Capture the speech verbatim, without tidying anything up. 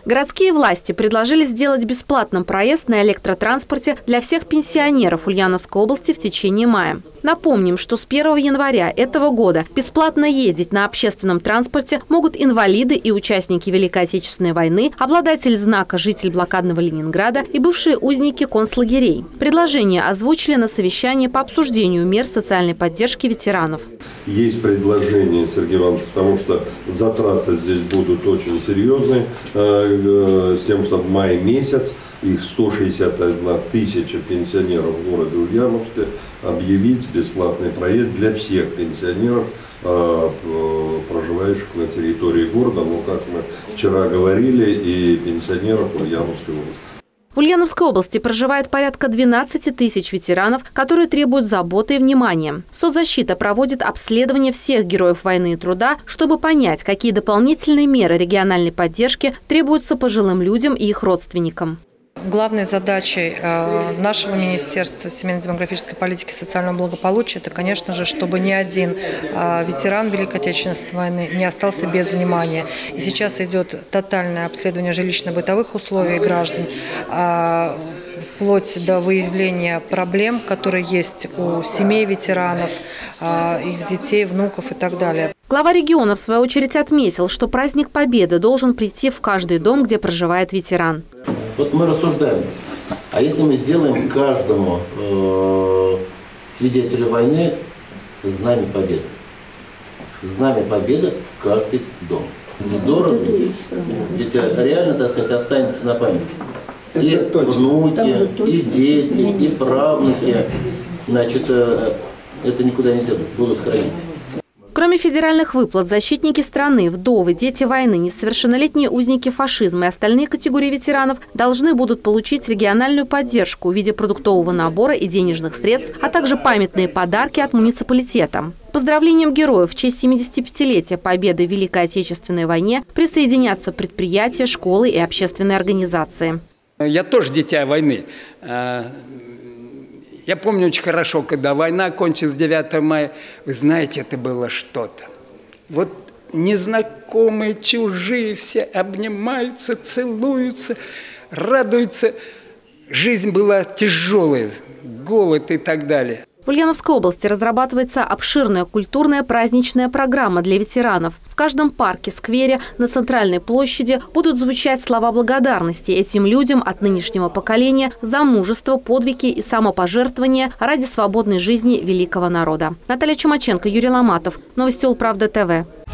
Городские власти предложили сделать бесплатным проезд на электротранспорте для всех пенсионеров Ульяновской области в течение мая. Напомним, что с первого января этого года бесплатно ездить на общественном транспорте могут инвалиды и участники Великой Отечественной войны, обладатель знака «Житель блокадного Ленинграда» и бывшие узники концлагерей. Предложение озвучили на совещании по обсуждению мер социальной поддержки ветеранов. Есть предложение, Сергей Иванович, потому что затраты здесь будут очень серьезные, с тем, что в мае месяц их сто шестьдесят одна тысяча пенсионеров в городе Ульяновске объявить бесплатный проезд для всех пенсионеров, проживающих на территории города, ну, как мы вчера говорили, и пенсионеров Ульяновской области. В Ульяновской области проживает порядка двенадцати тысяч ветеранов, которые требуют заботы и внимания. Соцзащита проводит обследование всех героев войны и труда, чтобы понять, какие дополнительные меры региональной поддержки требуются пожилым людям и их родственникам. Главной задачей нашего Министерства семейно-демографической политики и социального благополучия – это, конечно же, чтобы ни один ветеран Великой Отечественной войны не остался без внимания. И сейчас идет тотальное обследование жилищно-бытовых условий граждан, вплоть до выявления проблем, которые есть у семей ветеранов, их детей, внуков и так далее. Глава региона, в свою очередь, отметил, что праздник Победы должен прийти в каждый дом, где проживает ветеран. Вот мы рассуждаем, а если мы сделаем каждому э, свидетелю войны знамя Победы? Знамя Победы в каждый дом. Здорово ведь? Ведь реально, так сказать, останется на память. И внуки, и дети, и правнуки, значит, э, это никуда не делают, будут хранить. Кроме федеральных выплат, защитники страны, вдовы, дети войны, несовершеннолетние узники фашизма и остальные категории ветеранов должны будут получить региональную поддержку в виде продуктового набора и денежных средств, а также памятные подарки от муниципалитета. Поздравлением героев в честь семидесятипятилетия Победы в Великой Отечественной войне присоединятся предприятия, школы и общественные организации. Я тоже дитя войны. Я помню очень хорошо, когда война кончилась девятого мая, вы знаете, это было что-то. Вот незнакомые, чужие, все обнимаются, целуются, радуются. Жизнь была тяжелая, голод и так далее. В Ульяновской области разрабатывается обширная культурная праздничная программа для ветеранов. В каждом парке, сквере, на центральной площади будут звучать слова благодарности этим людям от нынешнего поколения за мужество, подвиги и самопожертвование ради свободной жизни великого народа. Наталья Чумаченко, Юрий Ломатов. Новости Улправда ТВ.